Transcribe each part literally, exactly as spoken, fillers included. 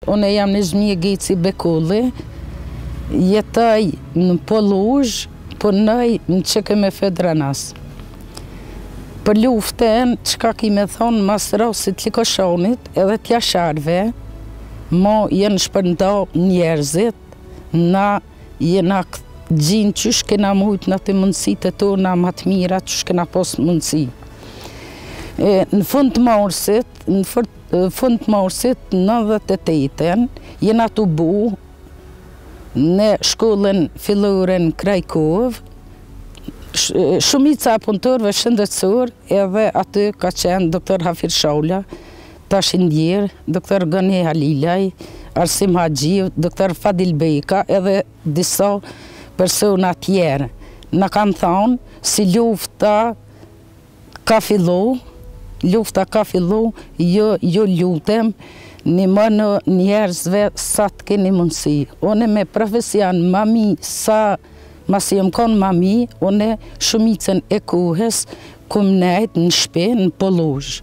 unë jam në Zhmije Geci Bekulli, jetoj në Poluzh, punoj në që keme Fedranas. Për luftën, qka kime thonë mas rosit Likoshonit edhe t'jasharve, mo jenë shpërnda njerëzit, na jena gjinë qysh kena mujt në të mundësit e tona më të mira, qysh kena pos mundësi. E, në fund të morsit, në fund të morsit, nëntëdhjetë e tetën, jena të bu në shkollën fillore në Krajkov, shumica punëtorëve shëndetësor, edhe aty ka qenë doktor Hafir Shaula, tash indjerë, doktor Gani Halilaj, Arsim Haxhiu, doktor Fadil Beka, edhe disa persona tjerë. Në kanë thonë si lufta ka fillu, lufta ka fillu, jo, jo lutem, një më në njerëzve sa të keni mundësi. Une me profesion mami, sa mas jëm konë mami, une shumicën e kuhes, kum nejt në shpe në Poluzh.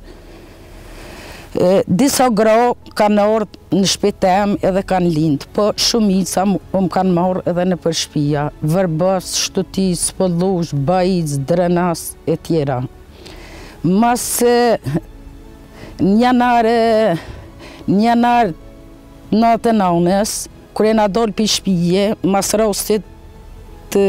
Disa gra kanë orë në shpetem edhe kanë lindë, po shumica më kanë marë edhe në për shpia, Vërbës, Shtutis, Poluzh, Bajic, Drenas e tjera. Mas njanare, njanare natë nanës, kër e na dollë për shpije, mas rostit të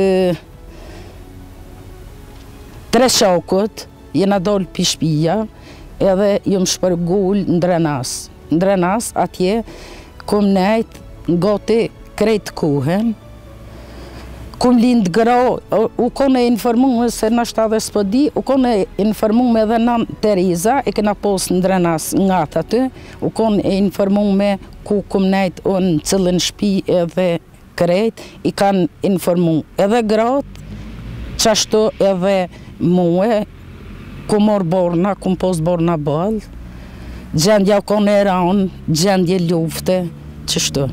tre shakut, jena dollë për shpija, edhe jëmë shpërgull në Drenas. Në Drenas, atje, kom nejt gati krejt kuhen, kom lind gra, u kone informume se nështë adhe s'po di, u kone informume edhe nan Tereza, e kena pos në Drenas nga të aty, u kone informume ku kom nejt unë cilën shpi edhe krejt, i kanë informu edhe gratë, qashtu edhe muë, ku morë borna, ku më posë borna bëllë, gjendja u kone e ranë, gjendje lufte, qështu.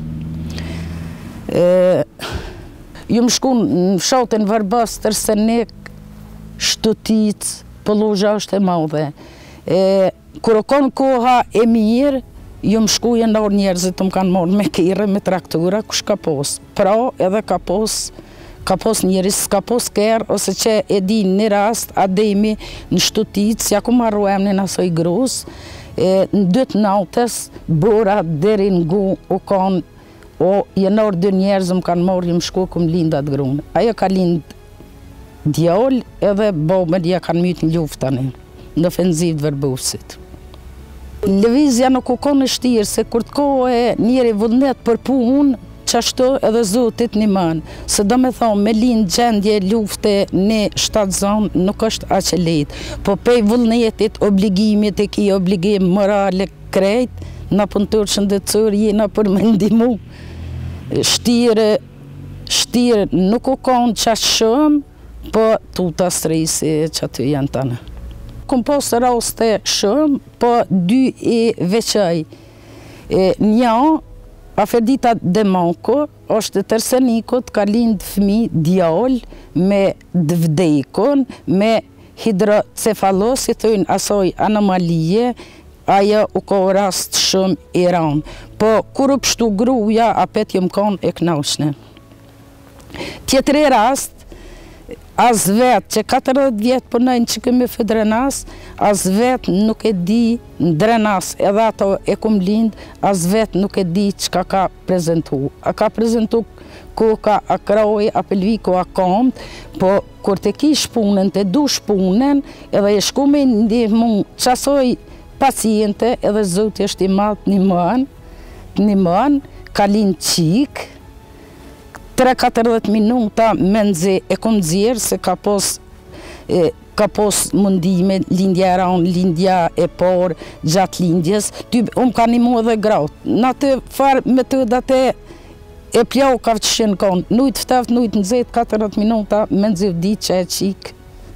Ju më shku në fshatën Vërbës, Tërsenik, Shtutic, Poluzha është e madhe. Kër o konë koha e mirë, ju më shku jenë orë njerëzit të më kanë morë me kire, me traktura, kush ka posë. Pra edhe ka posë, ka pos njerës, ka pos kërë, ose që e di një rast, ademi në Shtutic, ja ku marru emnin asoj grus, në dytë nautës, bora deri në gu, u kanë, o jenor dë njerëz më kanë morë, më shku këm lindat grunë. Ajo ka lind djoll, edhe bomën ja kanë mytë në luftani, në ofenziv të Vërbusit. Lëvizja nuk u konë shtirë, se kur të kohë njeri vullnet për punë, qashtu edhe Zotit një manë, se do me thonë me linë gjendje lufte në shtatë zonë nuk është aqe lejtë, po pej vullnetit, obligimit e ki obligim morale krejt, në punëtur shëndetësor jena për me ndimu. Shtirë, shtirë nuk u konë qashtë shumë, po tuta stresi që aty janë tënë. Kom posë raste shumë, po dy e veçaj. Një, Aferdita Demanko, është të Tërsenikut, ka lindë fëmi djallë me dvdekun, me hidrocefalos, si thujnë asoj anomalije, ajo u ko rast shumë i ranë. Po, kur u pështu gruja, apet jëmë konë e knashne. Tjetëri rast, as vetë, që katërdhjetë vjetë punojnë që këmi Fedranas, as vetë nuk e di në Drenas, edhe ato e kum lindë, as vetë nuk e di që ka ka prezentu. A ka prezentu koka, a kroj, a pelviku, a komët, po kur të kish punën, të du shpunën, edhe e shku me ndihmu qasoj paciente, edhe Zotë është i matë një mënë, një mënë, ka lindë qikë, tre katërdhjetë minuta me nëzë e kom dzirë, se ka pos, e, ka pos mundime, lindja e ranë, lindja e porë, gjatë lindjes, ty umë ka një mu edhe gratë. Në të farë me të date e pjau ka fëqëshin konë, nujtë fteft, nujtë nëzët, katërdhjetë minuta me nëzë di që e qikë,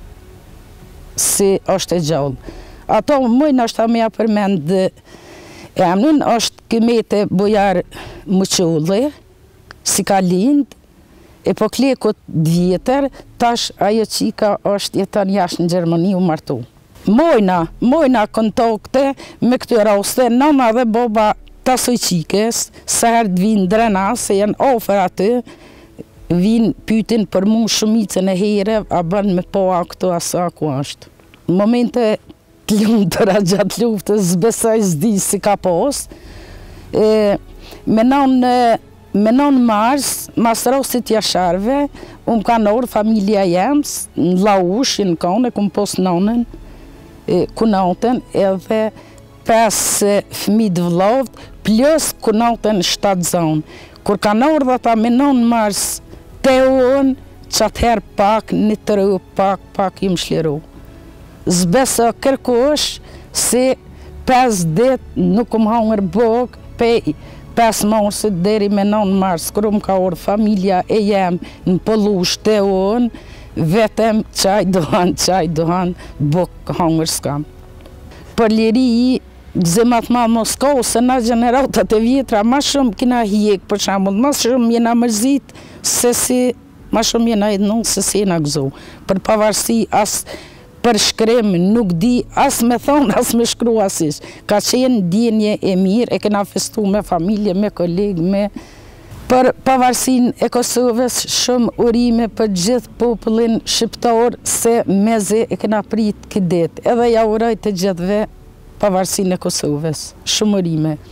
si është e gjallë. Ato mëjnë është a me ja përmendë emnin, është këmete Bojar Muqulli, si ka lindë, e po klekut vjetër, tash ajo qika është jetan jashtë në Gjermani u martu. Mojna, mojna kontakte me këtë raste, nana dhe boba Tasojqikës, sa herë të vinë drena, se janë ofër aty, vinë pytin për mu shumicën e here, a bën me po a këto asa ku ashtë. Në momente të lumtëra gjatë luftës, zbesaj zdi si ka pos, e, menon Menon mars, mas rostit jasharve, unë ka norë familja jemës, në Laush, në kone, këmë pos nonën, kunatën, edhe pes fëmi të vlovët, plus kunatën shtatë zonë. Kur ka norë dhe ta menon mars, te unë, që atëherë pak, një të rrë, pak, pak im shliru. Zbesa kërkosh, se pes dit nuk këmë hangër bok, pej, pes marsit deri me nënë mars, kërë më ka orë familja e jem në Pollush të unë, vetëm qaj dohan, qaj dohan, buk hangër s'kam. Për liri, gëzimat ma Moskau, se na generatat e vjetra, ma shumë kina hjek, për shambull, ma shumë jena mërzit, se si, ma shumë jena ednu, se si jena gëzu. Për pavarësi, as për shkrim nuk di as me thonë, as me shkru asish. Ka qenë djenje e mirë, e kena festu me familje, me kolegë, me... Për pavarësin e Kosovës, shumë urime për gjithë popullin shqiptar, se meze e kena prit këtë dit. Edhe ja uroj të gjithëve pavarësin e Kosovës. Shumë urime.